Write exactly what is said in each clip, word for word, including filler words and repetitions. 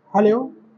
Hello,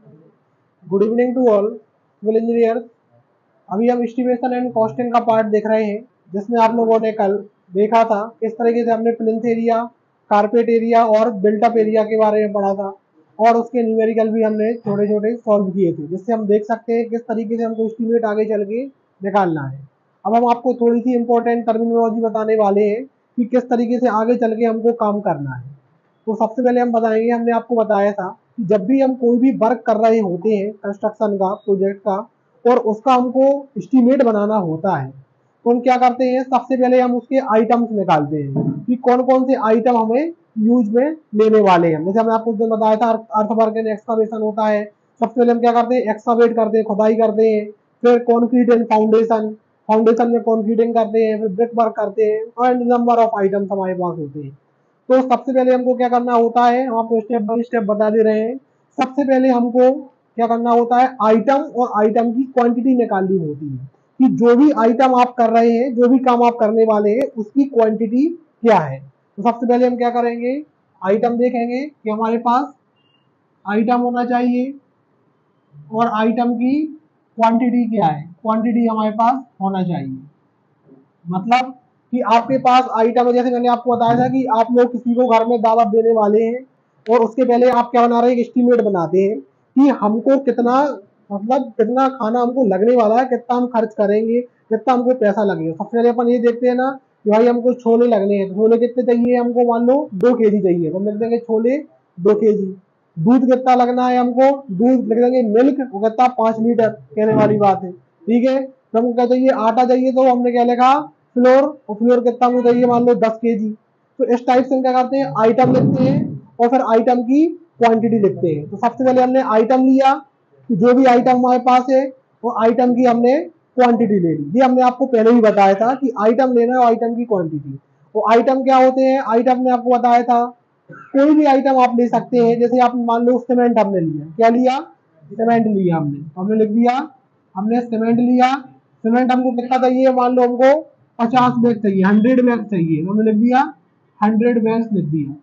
good evening to all civil engineers. अभी हम estimation and costing का part देख रहे हैं, जिसमें आप लोगों ने कल देखा था किस तरीके से हमने प्लिंथ एरिया, कारपेट एरिया और बिल्टअप एरिया के बारे में पढ़ा था, और उसके न्यूमेरिकल भी हमने छोटे छोटे सॉल्व किए थे, जिससे हम देख सकते हैं किस तरीके से हमको एस्टिमेट आगे चल के निकालना है। अब हम आपको थोड़ी सी इंपॉर्टेंट टर्मिनोलॉजी बताने वाले हैं कि किस तरीके से आगे चल के हमको काम करना है। तो सबसे पहले हम बताएंगे, हमने आपको बताया था कि जब भी हम कोई भी वर्क कर रहे होते हैं कंस्ट्रक्शन का, प्रोजेक्ट का, और उसका हमको एस्टीमेट बनाना होता है, तो हम क्या करते हैं, सबसे पहले हम उसके आइटम्स निकालते हैं कि कौन कौन से आइटम हमें यूज में लेने वाले हैं। जैसे हमने आपको उस दिन बताया था अर्थ वर्क एंड एक्सकावेशन होता है। सबसे पहले हम क्या करते हैं, एक्सकावेट करते हैं, खुदाई करते हैं, फिर कॉन्क्रीट एंड फाउंडेशन, फाउंडेशन में कॉन्क्रीटिंग करते हैं, फिर ब्रिक वर्क करते हैं, एंड नंबर ऑफ आइटम्स हमारे पास होते हैं। तो सबसे पहले हमको क्या करना होता है, हम आपको स्टेप बाय स्टेप बता दे रहे हैं। सबसे पहले हमको क्या करना होता है, आइटम और आइटम की क्वांटिटी निकालनी होती है कि जो भी आइटम आप कर रहे हैं, जो भी काम आप करने वाले हैं, उसकी क्वांटिटी क्या है। तो सबसे पहले हम क्या करेंगे, आइटम देखेंगे कि हमारे पास आइटम होना चाहिए और आइटम की क्वांटिटी क्या है, क्वांटिटी हमारे पास होना चाहिए। मतलब कि आपके पास आइटम है, जैसे मैंने आपको बताया था कि आप लोग किसी को घर में दावत देने वाले हैं, और उसके पहले आप क्या बना रहे हैं, एक एस्टीमेट बनाते हैं कि हमको कितना, मतलब कितना खाना हमको लगने वाला है, कितना हम खर्च करेंगे, कितना हमको पैसा लगेगा। सबसे पहले अपन ये देखते हैं ना कि भाई हमको छोले लगने हैं, तो छोले कितने चाहिए हमको, मान लो दो के जी चाहिए, तो हम लिख देंगे छोले दो के जी। दूध कितना लगना है हमको, दूध लिख देंगे मिल्क, वो कितना पाँच लीटर, कहने वाली बात है, ठीक है। तो हमको क्या चाहिए, आटा चाहिए, तो हमने क्या लिखा, फ्लोर, और फ्लोर कितना हमको चाहिए, मान लो दस के जी। तो इस टाइप से हम क्या करते हैं, आइटम लिखते हैं और फिर आइटम की क्वांटिटी लिखते हैं। तो सबसे पहले हमने आइटम लिया कि जो भी आइटम हमारे पास है, वो आइटम की हमने क्वांटिटी ले ली। ये हमने आपको पहले ही बताया था कि आइटम लेना है, आइटम की क्वांटिटी। वो आइटम क्या होते हैं, आइटम ने आपको बताया था, कोई भी आइटम आप ले सकते हैं। जैसे आप मान लो सीमेंट हमने लिया, क्या लिया, सीमेंट लिया हमने, हमने लिख दिया हमने सीमेंट लिया। सीमेंट हमको कितना चाहिए, मान लो हमको पचास बैग चाहिए, हंड्रेड बैग चाहिए, हमने लिख दिया हंड्रेड बैग लिख दिया।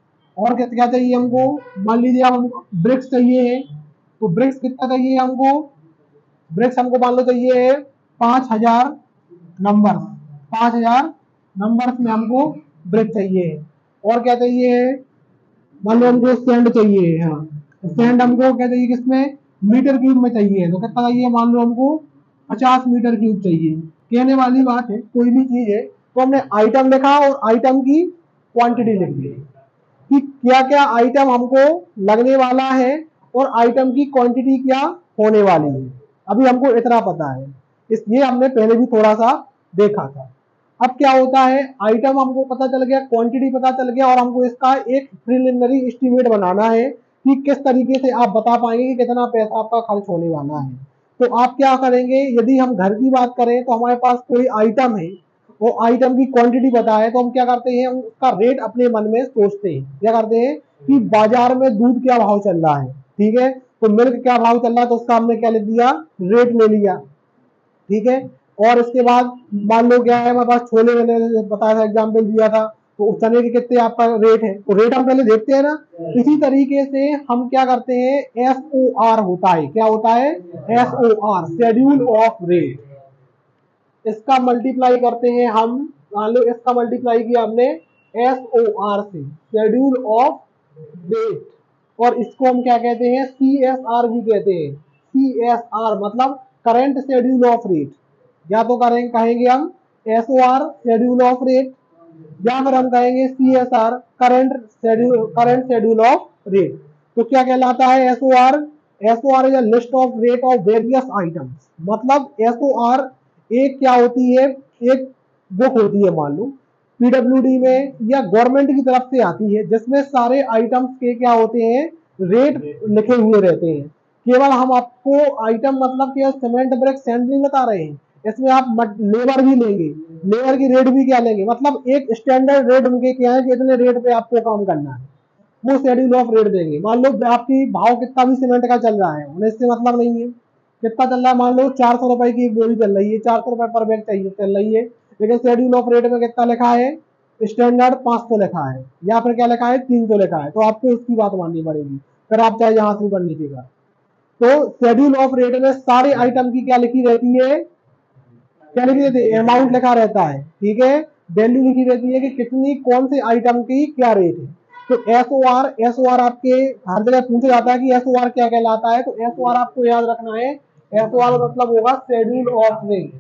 और क्या क्या चाहिए हमको, मान लीजिए हम ब्रिक्स चाहिए है, तो ब्रिक्स कितना चाहिए हमको, ब्रिक्स हमको मान लो चाहिए है पांच हजार नंबर, पांच हजार नंबर में हमको ब्रिक चाहिए है। और क्या चाहिए है, मान लो हमको स्टैंड चाहिए, हाँ स्टैंड हमको क्या चाहिए, किसमें, मीटर क्यूब में चाहिए, तो कितना चाहिए, मान लो हमको पचास मीटर क्यूब चाहिए। कहने वाली बात है, कोई भी चीज है तो हमने आइटम लिखा और आइटम की क्वांटिटी लिख दी कि क्या क्या आइटम हमको लगने वाला है और आइटम की क्वांटिटी क्या होने वाली है। अभी हमको इतना पता है, इसलिए हमने पहले भी थोड़ा सा देखा था। अब क्या होता है, आइटम हमको पता चल गया, क्वांटिटी पता चल गया, और हमको इसका एक प्रिलिमिनरी एस्टीमेट बनाना है कि किस तरीके से आप बता पाएंगे कि कितना पैसा आपका खर्च होने वाला है। तो आप क्या करेंगे, यदि हम घर की बात करें तो हमारे पास कोई आइटम है, वो आइटम की क्वांटिटी पता है, तो हम क्या करते हैं, हम उसका रेट अपने मन में सोचते हैं। क्या करते हैं कि बाजार में दूध क्या भाव चल रहा है, ठीक है, तो मिल्क क्या भाव चल रहा है, तो उसका हमने क्या लिख दिया, रेट ले लिया, ठीक है। और इसके बाद मान लो क्या है, हमारे पास छोले, मैंने बताया था, एग्जाम्पल दिया था, तो चने के कितने आपका रेट है, तो रेट हम पहले देखते हैं ना। इसी तरीके से हम क्या करते हैं, एस ओ आर होता है, क्या होता है, S O R, schedule of rate. इसका मल्टीप्लाई करते हैं हम, मान लो इसका मल्टीप्लाई किया हमने एस ओ आर से, शेड्यूल ऑफ रेट, और इसको हम क्या कहते हैं, सी एस आर भी कहते हैं। सी एस आर मतलब करंट शेड्यूल ऑफ रेट, या तो करेंगे कहेंगे हम S O R schedule of rate, या फिर हम कहेंगे C S R current schedule, current schedule of rate. तो क्या कहलाता है S O R, S O R is a list of rate of various items. मतलब एस ओ आर एक क्या होती है, एक बुक होती है, मान लो पीडब्ल्यूडी में या गवर्नमेंट की तरफ से आती है, जिसमें सारे आइटम्स के क्या होते हैं, रेट लिखे हुए रहते हैं। केवल हम आपको आइटम मतलब केवल सीमेंट ब्रिक सैंड नहीं बता रहे हैं, इसमें आप लेबर भी लेंगे, लेबर की रेट भी क्या लेंगे, मतलब एक स्टैंडर्ड रेट उनके क्या है कि इतने रेट पे आपको काम करना है, वो शेड्यूल ऑफ रेट देंगे। मान लो आपकी भाव कितना भी सीमेंट का चल रहा है, उन्हें इससे मतलब नहीं है कितना चल रहा है, मान लो चार सौ रुपए की एक बोरी चल रही है, चार सौ रुपए पर बैग चाहिए चल रही है, लेकिन शेड्यूल ऑफ रेट में कितना लिखा है, स्टैंडर्ड पांच सौ लिखा है, या फिर क्या लिखा है, तीन सौ लिखा है, तो आपको उसकी बात माननी पड़ेगी। फिर आप चाहे यहां से ऊपर नीचे का। तो शेड्यूल ऑफ रेट में सारे आइटम की क्या लिखी रहती है, क्या लिखी रहती है, अमाउंट लिखा रहता है, ठीक है। वैल्यू लिखी रहती है कि कितनी कौन से आइटम की क्या रेट है। तो S O R, S O R आपके हर जगह पूछा जाता है कि एस ओ आर क्या कहलाता है, तो एस ओ आर आपको याद रखना है, एस ओ आर मतलब होगा schedule of rate,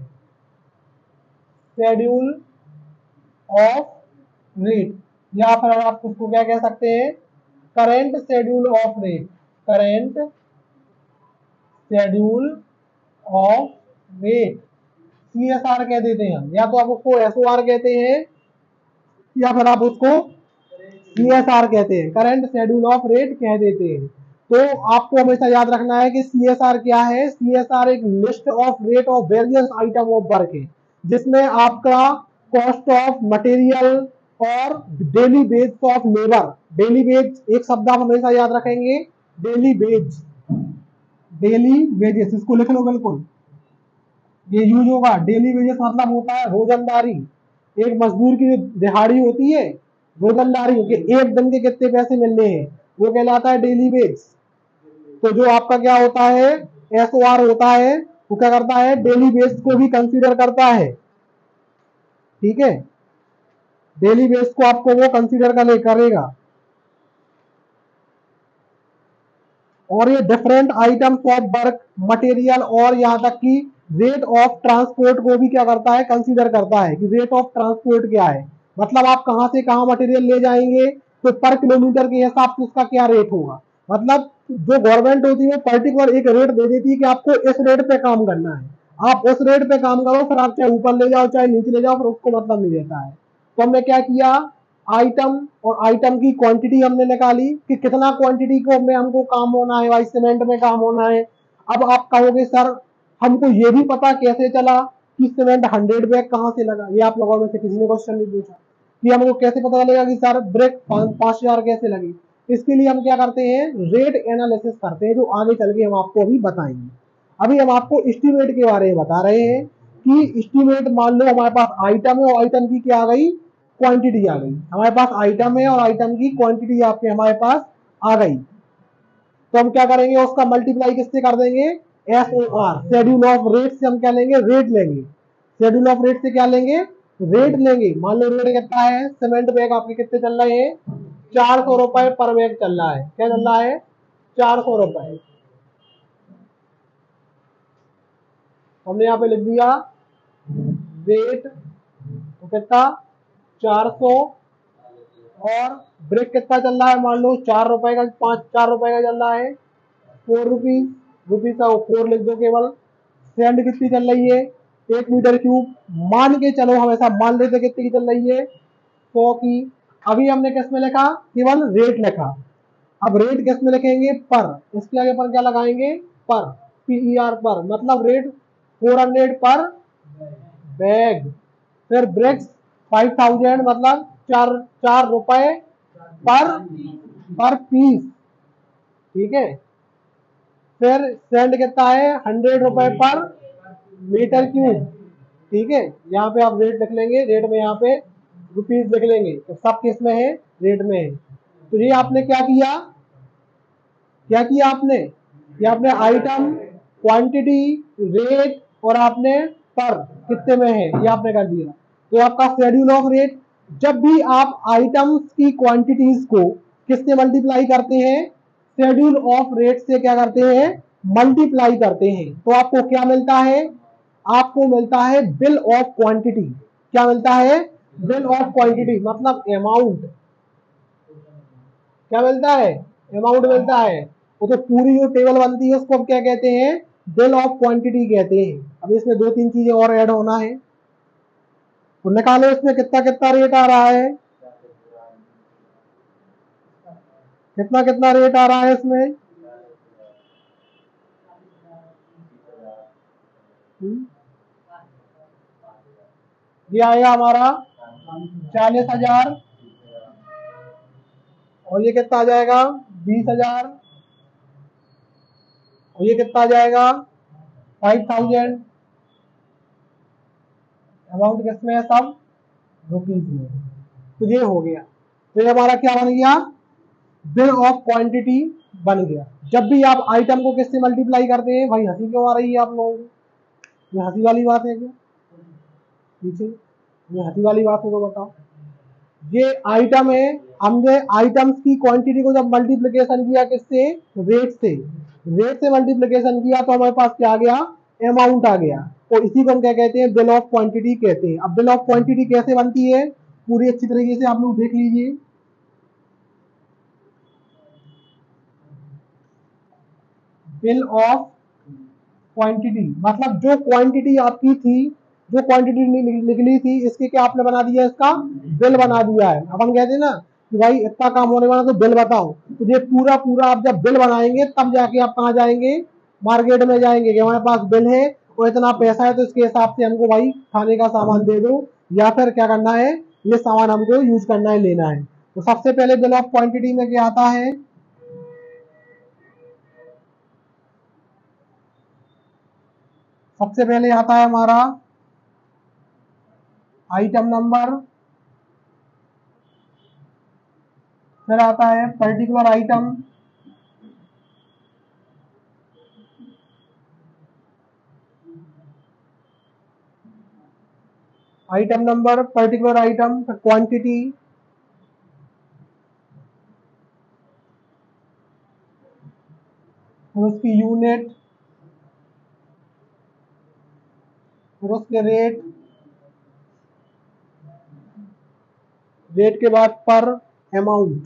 schedule of rate, या फिर आप उसको क्या कह सकते हैं, current schedule of rate, current schedule of rate, C S R कह देते हैं हम, या तो आप उसको एस ओ आर कहते हैं या फिर आप उसको सी एस आर कहते हैं, करंट शेड्यूल ऑफ रेट कह देते हैं। तो आपको हमेशा याद रखना है कि सी एस आर क्या है, सी एस आर एक list of rate of various item of work है, जिसमें आपका कॉस्ट ऑफ मटेरियल और daily wage of labour, daily wage एक शब्द आप हमेशा याद रखेंगे, डेली वेज, डेली वेजेस, इसको लिख लो बिल्कुल, ये यूज होगा। डेली वेजेस मतलब होता है रोजंदारी, एक मजदूर की जो दिहाड़ी होती है, रोजंदारी के एक दिन के कितने पैसे मिलने हैं, वो कहलाता है डेली वेज। तो जो आपका क्या होता है, एस ओ आर होता है, वो क्या करता है, डेली वेज को भी कंसीडर करता है, ठीक है, डेली वेज को आपको वो कंसीडर कर करेगा। और ये different items of work, material और यहाँ तक कि रेट ऑफ ट्रांसपोर्ट को भी क्या करता है, कंसीडर करता है कि रेट ऑफ ट्रांसपोर्ट क्या है, मतलब आप कहां से कहां मटेरियल ले जाएंगे, तो पर किलोमीटर के हिसाब से उसका क्या रेट होगा। मतलब जो गवर्नमेंट होती है वो पर्टिकुलर एक रेट दे देती है कि आपको इस रेट पे काम करना है, आप उस रेट पे काम करो, फिर आप चाहे ऊपर ले जाओ चाहे नीचे ले जाओ, फिर उसको मतलब नहीं देता है। तो हमने क्या किया, आइटम और आइटम की क्वांटिटी हमने निकाली कि कितना क्वांटिटी को में हमको काम होना है, भाई सीमेंट में काम होना है। अब आप कहोगे सर हमको ये भी पता कैसे चला कि सीमेंट हंड्रेड बैग कहाँ से लगा, ये आप लोगों में से किसी ने क्वेश्चन नहीं पूछा कि हमको कैसे पता चलेगा कि सर ब्रेक पांच हजार कैसे लगी। इसके लिए हम क्या करते हैं, रेट एनालिसिस करते हैं, जो आगे चल के हम आपको अभी बताएंगे। अभी हम आपको एस्टिमेट के बारे में बता रहे हैं कि एस्टिमेट, मान लो हमारे पास आइटम है और आइटम की क्या आ गई, क्वांटिटी आ गई, हमारे पास आइटम है और आइटम की क्वांटिटी आपके हमारे पास आ गई। तो हम क्या करेंगे, उसका मल्टीप्लाई किससे कर देंगे, S O R, schedule of rate से हम क्या लेंगे, रेट लेंगे, शेड्यूल ऑफ रेट से क्या लेंगे, रेट लेंगे। मान लो रेट कितना है, सीमेंट बैग आपके कितने चल रहे हैं, चार सौ रुपए पर बैग चल रहा है, क्या चल रहा है, चार सौ रुपए। हमने यहाँ पे लिख दिया रेट तो कितना, चार सौ, और ब्रेक कितना चल रहा है, मान लो चार रुपए का, पांच चार रुपए का चल रहा है, फोर रुपीज, रुपीज का फोर लिख दो केवल। सेंड कितनी चल रही है, एक मीटर क्यूब, मान के चलो, हमेशा मान लेते कितनी की चल रही है, सौ की। अभी हमने किस में लिखा, केवल रेट लिखा। अब रेट किस में लिखेंगे, पर, इसके आगे पर क्या लगाएंगे, पर, पी ई आर पर, मतलब rate four hundred per bag. फिर ब्रेक्स फाइव थाउजेंड, मतलब चार चार रुपए पर पर पीस, ठीक है। फिर सेंड कितना है, हंड्रेड रुपए पर मीटर क्यूब, ठीक है। यहाँ पे आप रेट लिख लेंगे, रेट में यहाँ पे रुपीज लिख लेंगे, तो सब किस में है, रेट में है। तो ये आपने क्या किया, क्या किया आपने, ये आपने आइटम, क्वांटिटी, रेट और आपने पर कितने में है ये आपने कर दिया। तो आपका शेड्यूल ऑफ रेट, जब भी आप आइटम्स की क्वांटिटीज को किससे मल्टीप्लाई करते हैं, शेड्यूल ऑफ रेट से क्या करते हैं, मल्टीप्लाई करते हैं, तो आपको क्या मिलता है, आपको मिलता है बिल ऑफ क्वांटिटी। क्या मिलता है, बिल ऑफ क्वांटिटी, मतलब अमाउंट, क्या मिलता है, अमाउंट मिलता है। वो तो पूरी जो टेबल बनती है उसको क्या कहते हैं, बिल ऑफ क्वांटिटी कहते हैं। अब इसमें दो तीन चीजें और ऐड होना है, तो निकालो इसमें कितना कितना रेट आ रहा है, कितना कितना रेट आ रहा है इसमें, ये आएगा हमारा चालीस हजार, और ये कितना आ जाएगा, बीस हजार, और ये कितना आ जाएगा, फाइव थाउजेंड। अमाउंट किसमें है, सब रुपीज में। तो ये हो गया, तो ये हमारा क्या बन गया, बिल ऑफ क्वांटिटी बन गया। जब भी आप आइटम को किससे मल्टीप्लाई करते हैं, भाई हंसी क्यों आ रही है आप लोगों को? ये हंसी वाली बात है क्या? पीछे ये हंसी वाली बात है तो बताओ। ये आइटम है, हमने आइटम्स की क्वांटिटी को जब मल्टीप्लिकेशन किया किससे, रेट से, रेट से मल्टीप्लिकेशन किया तो हमारे पास क्या आ गया, अमाउंट आ गया। और इसी को हम क्या कहते हैं, बिल ऑफ क्वांटिटी कहते हैं। अब बिल ऑफ क्वांटिटी कैसे बनती है, पूरी अच्छी तरीके से आप लोग देख लीजिए। बिल ऑफ क्वांटिटी मतलब जो क्वांटिटी आपकी थी, जो क्वांटिटी निकली थी, इसके क्या आपने बना दिया, इसका बिल बना दिया है। अब हम कहते हैं ना कि भाई इतना काम होने वाला तो बिल बताओ, तो ये पूरा पूरा आप जब बिल बनाएंगे तब जाके आप कहाँ जाएंगे, मार्केट में जाएंगे कि हमारे पास बिल है और इतना पैसा है, तो इसके हिसाब से हमको भाई खाने का सामान दे दो, या फिर क्या करना है, ये सामान हमको यूज करना है, लेना है। तो सबसे पहले बिल ऑफ क्वांटिटी में क्या आता है, सबसे पहले आता है हमारा आइटम नंबर, फिर आता है particular item, item number, particular item, quantity, फिर उसकी यूनिट, फिर उसके रेट, रेट के बाद पर अमाउंट।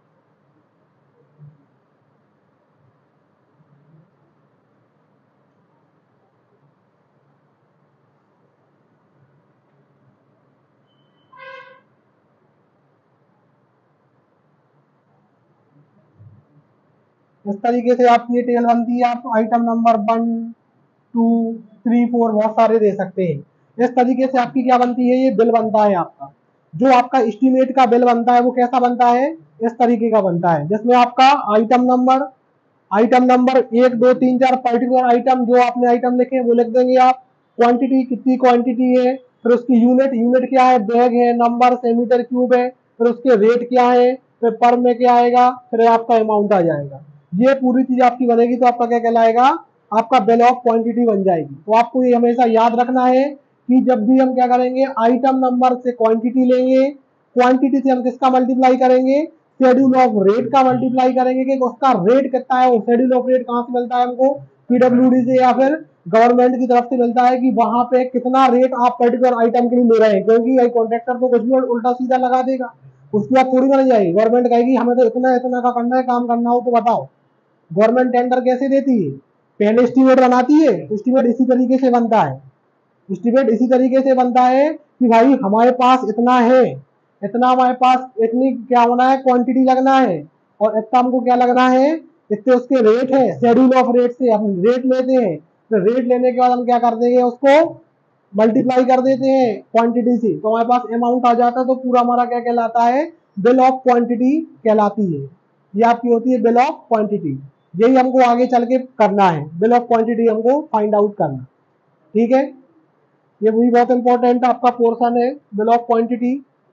इस तरीके से आपकी ये टेबल बनती है। आप item number one two three four बहुत सारे दे सकते हैं। इस तरीके से आपकी क्या बनती है, ये बिल बनता है आपका। जो आपका एस्टीमेट का बिल बनता है वो कैसा बनता है, इस तरीके का बनता है, जिसमें आपका आइटम नंबर, आइटम नंबर एक दो तीन चार, पर्टिकुलर आइटम जो आपने आइटम लिखे वो लिख देंगे आप, क्वांटिटी कितनी क्वांटिटी है, फिर उसकी यूनिट, यूनिट क्या है, बैग है, नंबर से, मीटर क्यूब है, फिर उसके रेट क्या है, फिर पर में क्या आएगा, फिर आपका अमाउंट आ जाएगा। ये पूरी चीज आपकी बनेगी तो आपका क्या कहलाएगा, आपका बिल ऑफ क्वांटिटी बन जाएगी। तो आपको ये हमेशा याद रखना है कि जब भी हम क्या करेंगे, आइटम नंबर से क्वांटिटी लेंगे, क्वांटिटी से हम किसका मल्टीप्लाई करेंगे, शेड्यूल ऑफ रेट का मल्टीप्लाई करेंगे कि उसका रेट कितना है। वो शेड्यूल ऑफ रेट कहाँ से मिलता है हमको, पीडब्ल्यूडी से या फिर गवर्नमेंट की तरफ से मिलता है कि वहां पे कितना रेट आप पर्टिकुलर आइटम के लिए ले रहे हैं। क्योंकि कॉन्ट्रैक्टर तो कुछ भी उल्टा सीधा लगा देगा, उसकी बात थोड़ी बन जाएगी। गवर्नमेंट कहेगी हमें तो इतना इतना का करना है, काम करना हो तो बताओ। गवर्नमेंट टेंडर कैसे देती है, पहले एस्टीमेट बनाती है, एस्टीमेट इसी तरीके से बनता है, एस्टीमेट इसी तरीके से बनता है कि भाई हमारे पास इतना है, इतना हमारे पास इतनी क्या होना है, क्वांटिटी लगना है, और इतना हमको क्या लगना है, इतने उसके रेट है। शेड्यूल ऑफ रेट से हम रेट लेते हैं, तो रेट लेने के बाद हम क्या कर देंगे, उसको मल्टीप्लाई कर देते हैं क्वांटिटी से, तो हमारे पास अमाउंट आ जाता है। तो पूरा हमारा क्या कहलाता है, बिल ऑफ क्वांटिटी कहलाती है। ये आपकी होती है बिल ऑफ क्वांटिटी। यही हमको आगे चल के करना है, बिल ऑफ क्वांटिटी हमको फाइंड आउट करना। ठीक है, ये भी बहुत इंपॉर्टेंट आपका पोर्शन है, बिल ऑफ क्वांटिटी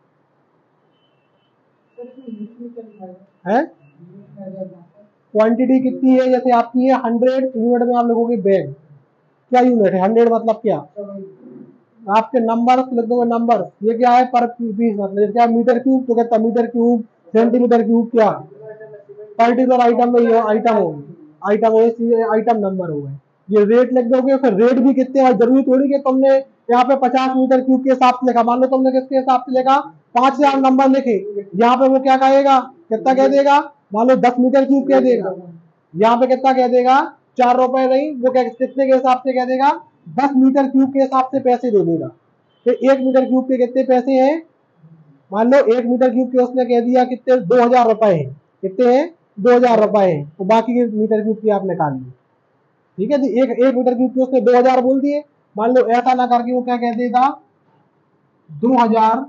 है। क्वांटिटी कितनी है, जैसे आपकी है हंड्रेड, यूनिट में आप लोगोगे बैग, क्या यूनिट है, हंड्रेड मतलब क्या, आपके नंबर लिख दोगे, नंबर ये क्या है, पर पीस मतलब क्या, मीटर क्यूब, तो कहता मीटर क्यूब, सेंटीमीटर क्यूब, क्या पर्टिकुलर आइटम में ये आइटम हो, आइटम हो, आइटम नंबर हो गए। ये रेट लिख दोगे, फिर रेट भी कितने हैं, जरूरी थोड़ी कि तुमने यहाँ पे पचास मीटर क्यूब के हिसाब से लिखा, मान लो तुमने किसके हिसाब से लिखा, पांच हजार नंबर लिखे, यहाँ पे वो क्या कहेगा, कितना कह देगा, मान लो दस मीटर क्यूब कह देगा, यहाँ पे कितना कह देगा, चार रुपए नहीं, वो कितने के हिसाब से कह देगा, दस मीटर क्यूब के हिसाब से पैसे दे देगा। तो एक मीटर क्यूब के कितने पैसे हैं, मान लो एक मीटर क्यूब के उसने कह दिया कितने, दो हजार रुपए है, कितने हैं, दो हजार रुपए है, तो बाकी के मीटर क्यूब की आप निकाल ली। ठीक है जी, एक एक मीटर क्यूब के उसने दो हजार बोल दिए, मान लो ऐसा ना करके वो क्या कह देगा, दो हजार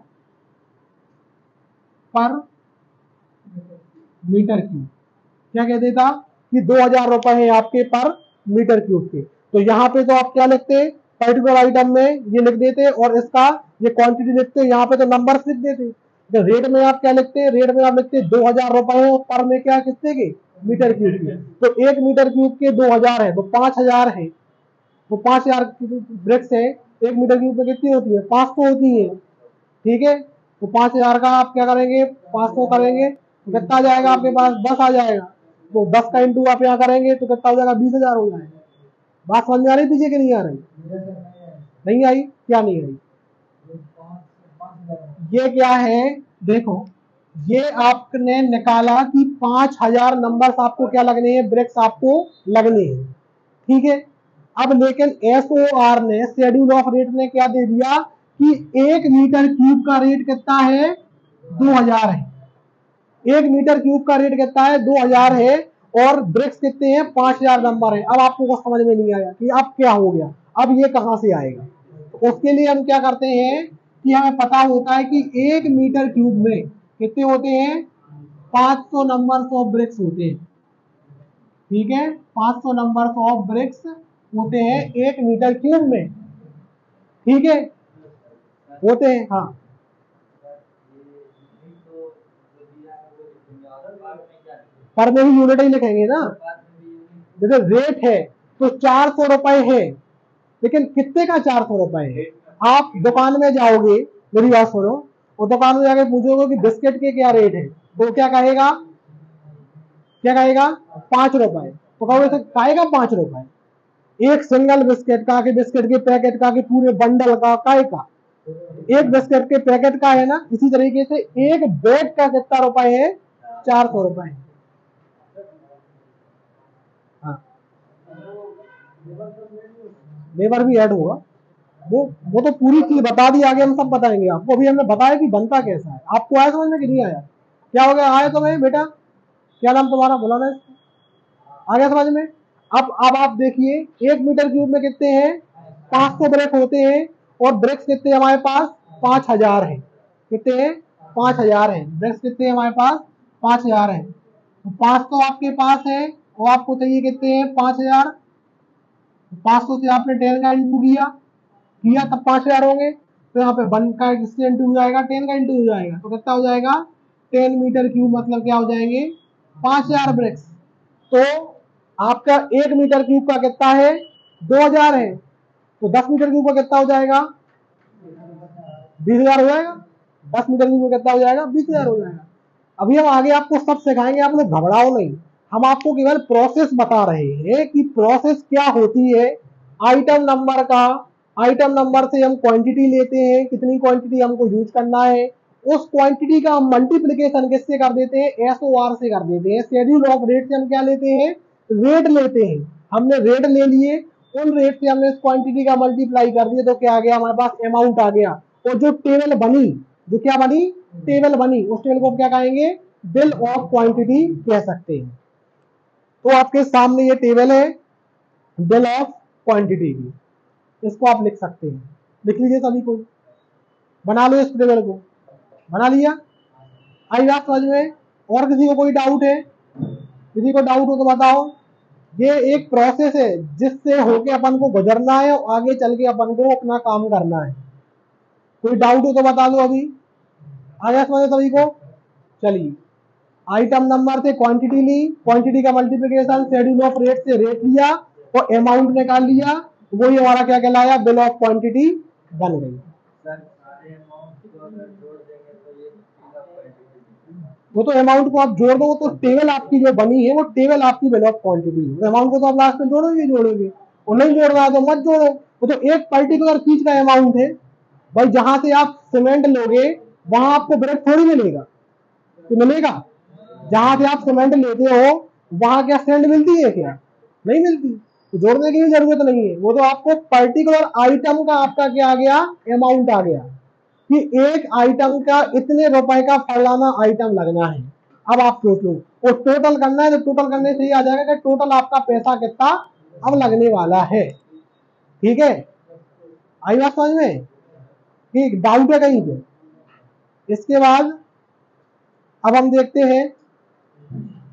पर मीटर क्यूब, क्या कह देता कि दो हजार रुपए है आपके पर मीटर क्यूब के। तो यहाँ पे तो आप क्या लिखते, पर्टिकुलर आइटम में ये लिख देते, और इसका ये क्वांटिटी लिखते, यहाँ पे तो नंबर लिख देते। तो रेट में आप क्या लिखते हैं, रेट में आप लिखते हैं दो हजार रुपए और पर में क्या कितने के मीटर क्यूब के, तो एक मीटर क्यूब के दो हजार है तो पांच हजार है, तो पांच हजार ब्रिक्स है, एक मीटर क्यूब में कितनी होती है, पांच सौ होती है। ठीक है, तो पांच हजार का आप क्या करेंगे, पांच सौ करेंगे तो कितना आ जाएगा आपके पास, दस आ जाएगा, तो दस का इंटू आप यहाँ करेंगे तो कितना हो जाएगा, बीस हजार हो जाएगा। बात समझ में आ रही पीछे की नहीं आ रही, नहीं आई, क्या नहीं आई, ये क्या है देखो, ये आपने निकाला कि पांच हजार नंबर आपको क्या लगने हैं, ब्रेक्स आपको लगने हैं। ठीक है, अब लेकिन एस ओ आर ने, शेड्यूल ऑफ रेट ने क्या दे दिया कि एक मीटर क्यूब का रेट कितना है, दो हजार है, एक मीटर क्यूब का रेट कितना है, दो हजार है, और ब्रिक्स कितने हैं, पांच हजार नंबर है। अब आपको कुछ समझ में नहीं आया कि अब क्या हो गया, अब ये कहां से आएगा, तो उसके लिए हम क्या करते हैं कि हमें पता होता है कि एक मीटर क्यूब में कितने होते हैं, पांच सौ नंबर ऑफ ब्रिक्स होते हैं। ठीक है, पांच सौ नंबर ऑफ ब्रिक्स होते हैं एक मीटर क्यूब में। ठीक है, होते हैं, हाँ पर में ही यूनिट ही लिखेंगे ना, जैसे रेट है तो चार सौ रुपए है, लेकिन कितने का चार सौ रुपए है, आप दुकान में जाओगे, मेरी बात सुनो, और दुकान में जाके पूछोगे कि बिस्किट के क्या रेट है, तो क्या कहेगा, क्या कहेगा, पांच रुपए, तो कहोगे खाएगा पांच रुपए, एक सिंगल बिस्किट का, कि बिस्किट के पैकेट का, कि पूरे बंडल का, काय का, एक बिस्किट के पैकेट का है ना, इसी तरीके से एक बैग का कितना रुपए है, चार सौ रुपए। हाँ, लेबर भी ऐड होगा, वो वो तो पूरी चीज बता दी, आगे हम सब बताएंगे आपको, अभी हमने बताया कि बनता कैसा है, आपको आया समझ में कि नहीं आया, क्या हो गया, आया तुम्हें बेटा, क्या नाम तुम्हारा, बुलाना है, आ गया समझ में। अब अब आप देखिए, एक मीटर क्यूब में कितने हैं, पांच सौ ब्रेक होते हैं, और ब्रेक्स कितने हमारे पास, पांच हजार है, कितने हैं, पांच हजार है, ब्रेक्स कितने हमारे पास, पांच हजार है, तो पांच सौ आपके पास है, और आपको चाहिए कितने हैं, पांच हजार, पांच सौ से आपने टेन का इंटू किया किया तब पांच हजार होंगे, तो यहाँ पे वन का किससे इंटू हो जाएगा, टेन का इंटू हो जाएगा, तो कितना हो जाएगा, टेन मीटर क्यूब मतलब क्या हो जाएंगे, पांच हजार ब्रेक्स। तो आपका एक मीटर क्यूब का कितना है, दो हजार है, तो दस मीटर क्यूब का कितना हो जाएगा, बीस हजार हो जाएगा, दस मीटर क्यूब का कितना हो जाएगा, बीस हजार हो जाएगा। अभी हम आगे आपको सब सिखाएंगे, आप लोग घबराओ नहीं, हम आपको केवल प्रोसेस बता रहे हैं कि प्रोसेस क्या होती है। आइटम नंबर का, आइटम नंबर से हम क्वांटिटी लेते हैं, कितनी क्वांटिटी हमको यूज करना है, उस क्वांटिटी का हम मल्टीप्लीकेशन किससे कर देते हैं, एस ओ आर से कर देते हैं। शेड्यूल ऑफ रेट से हम क्या लेते हैं, रेट लेते हैं, हमने रेट ले लिए, उन रेट से हमने इस क्वांटिटी का मल्टीप्लाई कर दिया, तो क्या आ गया हमारे पास, अमाउंट आ गया, और जो टेबल बनी, जो क्या बनी, टेबल बनी, उस टेबल को क्या कहेंगे, बिल ऑफ क्वांटिटी कह सकते हैं। तो आपके सामने ये टेबल है बिल ऑफ क्वांटिटी की, इसको आप लिख सकते हैं, लिख लीजिए सभी को, बना लो इस टेबल को, बना लिया, आई बात समझ में। और किसी को कोई डाउट है, किसी को डाउट हो तो बताओ। ये एक प्रोसेस है जिससे होके अपन को गुजरना है और आगे चल के अपन को अपना काम करना है। कोई डाउट हो तो बता दो, अभी आ गया समझ सभी को। चलिए, आइटम नंबर से क्वांटिटी ली, क्वांटिटी का मल्टीप्लिकेशन शेड्यूल ऑफ रेट से रेट लिया और अमाउंट निकाल लिया, वही हमारा क्या कहलाया, बिल ऑफ क्वांटिटी बन गई। वो तो अमाउंट को आप जोड़ दो, तो टेबल आपकी जो बनी है वो टेबल आपकी बिल ऑफ क्वांटिटी है, अमाउंट को तो आप लास्ट में जोड़ोगे जोड़ोगे, और नहीं जोड़ रहा है तो मत जोड़ो, वो तो एक पर्टिकुलर चीज का अमाउंट है भाई। जहां से आप सीमेंट लोगे वहां आपको ब्रेक थोड़ी मिलेगा, तो मिलेगा, जहां से आप सीमेंट लेते हो वहां क्या सैंड मिलती है, क्या नहीं मिलती, तो जोड़ने की जरूरत नहीं है, वो तो आपको पर्टिकुलर आइटम का आपका क्या आ गया, अमाउंट आ गया कि एक आइटम का इतने रुपए का फलाना आइटम लगना है। अब आप सोचो, वो टोटल करना है, तो टोटल करने से ही आ जाएगा कि टोटल आपका पैसा कितना अब लगने वाला है। ठीक है, आई बात समझ में, ठीक, डाउट है कहीं पे। इसके बाद अब हम देखते हैं